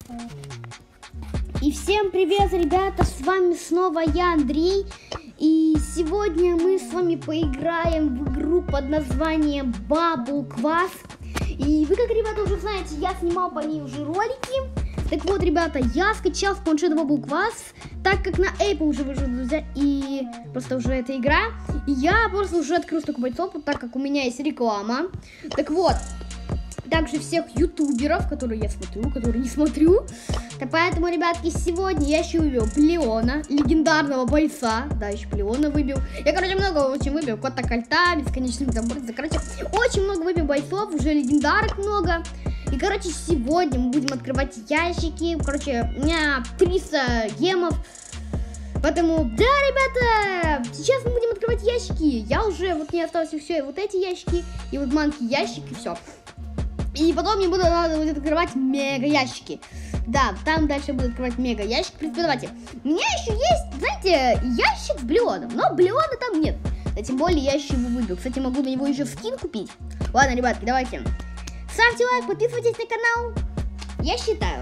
И всем привет, ребята, с вами снова я, Андрей. И сегодня мы с вами поиграем в игру под названием Bubble Quest. И вы, как ребята, уже знаете, я снимал по ней уже ролики. Так вот, ребята, я скачал в планшет Bubble Quest, так как на Apple уже вышла, друзья, и просто уже эта игра. И я просто уже открыл столько бойцов, так как у меня есть реклама. Так вот, также всех ютуберов, которые я смотрю, которые не смотрю. Так поэтому, ребятки, сегодня я еще выбил Плеона, легендарного бойца. Да, еще Плеона выбил. Я, короче, много очень выбил. Кота Кольта, бесконечных заборцев. Короче, очень много выбил бойцов, уже легендарок много. И, короче, сегодня мы будем открывать ящики. Короче, у меня 300 гемов. Поэтому, да, ребята, сейчас мы будем открывать ящики. Я уже, вот мне осталось все, вот эти ящики, и вот манки ящик, и все. И потом мне надо будет открывать мега ящики. Да, там дальше будет открывать мега ящик. В принципе, давайте. У меня еще есть, знаете, ящик с Блеоном. Но Блеона там нет. Да, тем более я еще его выбил. Кстати, могу на него еще скин купить. Ладно, ребятки, давайте. Ставьте лайк, подписывайтесь на канал. Я считаю.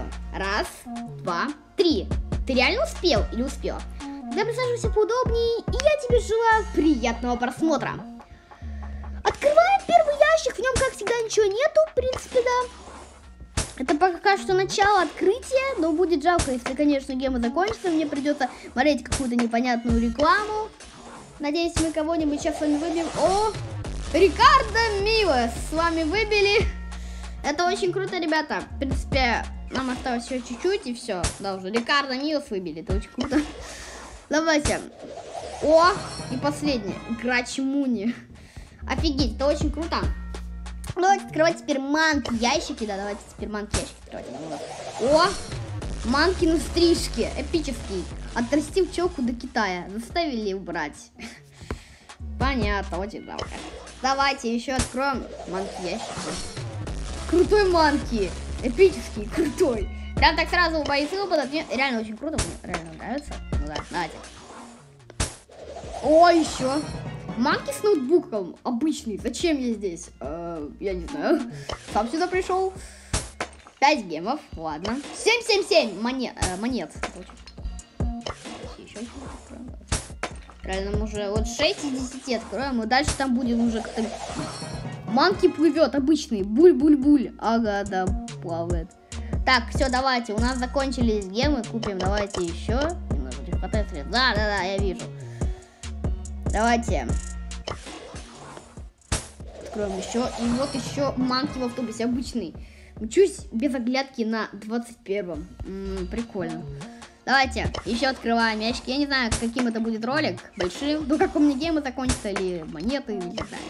1, 2, 3. Ты реально успел или успела? Тогда присаживайся поудобнее. И я тебе желаю приятного просмотра. Открываем первый ящик, в нем, как всегда, ничего нету, в принципе, да. Это пока что начало открытия, но будет жалко, если, конечно, гемы закончатся, мне придется смотреть какую-то непонятную рекламу. Надеюсь, мы кого-нибудь сейчас с вами выбьем. О, Рикардо Милос с вами выбили. Это очень круто, ребята. В принципе, нам осталось еще чуть-чуть и все. Да, уже Рикардо Милос выбили, это очень круто. Давайте. О, и последний, Грач Муни. Офигеть, это очень круто. Давайте открывать теперь манки ящики. Да, давайте теперь манки ящики открывать. О, манки на стрижке. Эпический. Отрастил челку до Китая. Заставили убрать. Понятно, очень жалко. Давайте еще откроем манки ящики. Крутой манки. Эпический, крутой. Прям так сразу бойцы выпадают. Мне реально очень круто. Мне реально нравится. Ну да, давайте. О, еще. Манки с ноутбуком обычный. Зачем я здесь? Я не знаю. Сам сюда пришел. 5 гемов. Ладно. 777 монет. Еще откроем. Правильно, мы уже вот 6 из 10 откроем. И дальше там будет уже как-то... Манки плывет обычный. Буль-буль-буль. Ага, да, плавает. Так, все, давайте. У нас закончились гемы. Купим, давайте еще. Немного не хватает средств. Да, я вижу. Давайте. Откроем еще. И вот еще манки в автобусе обычный. Учусь без оглядки на 21-м. Прикольно. Давайте еще открываем ящики. Я не знаю, каким это будет ролик. Большим. Ну, как у меня геймы закончатся, или монеты, или не знаю.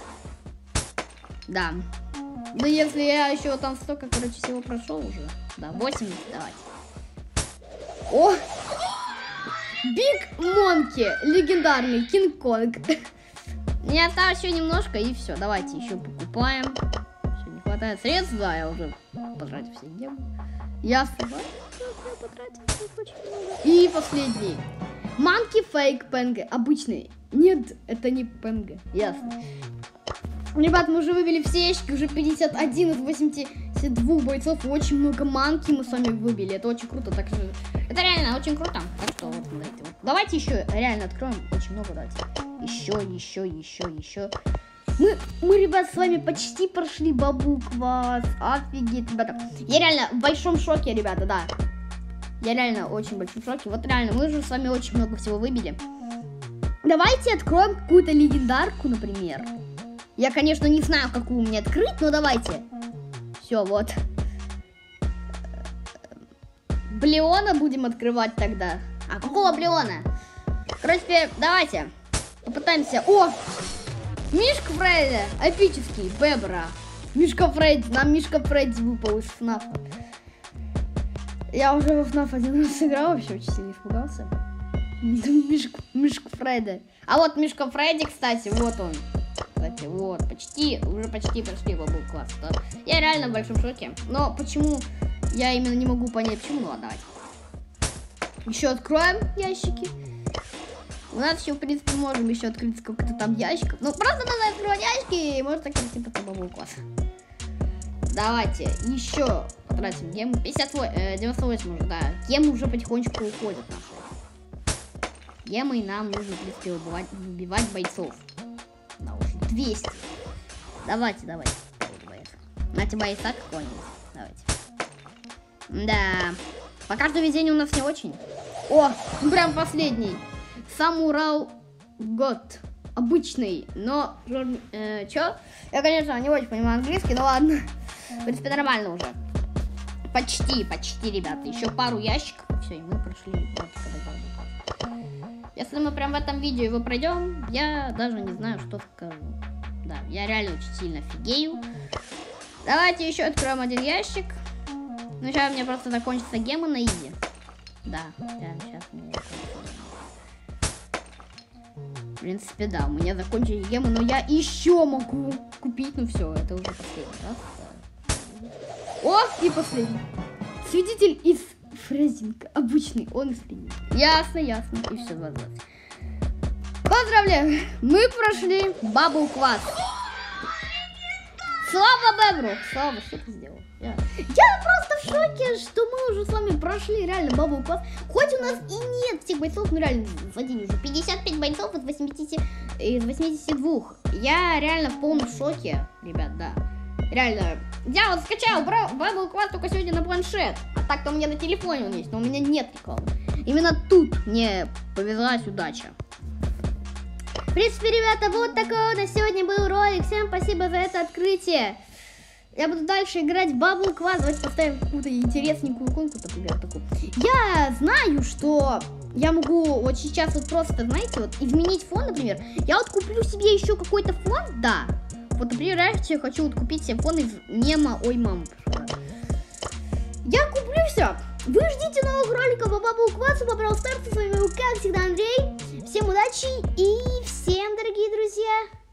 Да. Да если я еще там столько, короче, всего прошел уже. Да, 80, давайте. О! Биг Монки, легендарный Кинг-Конг. Мне осталось еще немножко, и все. Давайте еще покупаем. Все, не хватает средств, да, я уже потратил все гемы. Я потратил очень много. И последний. Манки Фейк Пенге, обычный. Нет, это не Пенге, ясно. Ребят, мы уже выбили все ящики, уже 51 из 82 бойцов, очень много манки мы с вами выбили, это очень круто, так что это реально очень круто, так что вот, давайте еще реально откроем, очень много давайте, еще. Мы, ребят, с вами почти прошли Bubble Quest, офигеть, ребята, я реально в большом шоке, ребята, да, я реально очень в большом шоке, вот реально, мы уже с вами очень много всего выбили, давайте откроем какую-то легендарку, например. Я, конечно, не знаю, какую мне открыть, но давайте. Все, вот. Блеона будем открывать тогда. А какого Блеона? Короче, давайте попытаемся. О! Мишка Фредди, эпический, Бебра. Мишка Фредди, нам Мишка Фредди выпал из ФНАФ. Я уже во ФНАФ один раз сыграл, вообще очень сильно испугался. Мишка Фредди. А вот Мишка Фредди, кстати, вот он. Кстати, вот, уже почти прошли Bubble Quest. Да? Я реально в большом шоке. Но почему, я именно не могу понять, почему. Ну ладно, давайте. Еще откроем ящики. У нас еще, в принципе, можем еще открыть сколько-то там ящиков. Ну, просто надо открывать ящики, и может так типа Bubble Quest. Давайте еще тратим гемы. 98 уже, да. Гемы уже потихонечку уходят наши. Гемы, и нам нужно, в принципе, убивать бойцов. Да, уже 200. Давайте. Знаете, бойца какой-нибудь. Давайте. Да. Пока что везение у нас не очень. О, прям последний. Самурал год. Обычный, но... чё? Я, конечно, не очень понимаю английский, но ладно. В принципе, нормально уже. Почти, ребята. Еще пару ящиков, и все, и мы прошли. Если мы прям в этом видео его пройдем, я даже не знаю, что скажу. Да, я реально очень сильно офигею. Давайте еще откроем один ящик. Ну, сейчас у меня просто закончится гемы на изи. Да, сейчас у меня закончится. В принципе, да, у меня закончились гемы, но я еще могу купить. Ну все, это уже последний раз. Да. О, и последний. Свидетель из фрезинга. Обычный, он из фрезинга. Ясно. И все, 20. Поздравляю, мы прошли Бабл Квас. Слава Бебру! Слава, что ты сделал? Я просто в шоке, что мы уже с вами прошли реально Бабл Квас. Хоть у нас и нет всех бойцов, но реально за день уже 55 бойцов из 82. Я реально в полном шоке, ребят, да. Реально. Я вот скачал Бабл Квас только сегодня на планшет. А так-то у меня на телефоне он есть, но у меня нет рекламы. Именно тут мне повезлась удача. В принципе, ребята, вот такой у нас сегодня был ролик. Всем спасибо за это открытие. Я буду дальше играть в Бабл Квас. Давайте поставим какую-то интересненькую иконку, например, такую. Я знаю, что я могу вот сейчас вот просто, знаете, вот изменить фон, например. Я вот куплю себе еще какой-то фон, да. Вот, например, я хочу вот купить себе фон из мема «Ой, мама». Я куплю все. Вы ждите новых роликов по Бабл Квасу, по Brawl Stars. С вами был, как всегда, Андрей. Всем удачи и всем, дорогие друзья,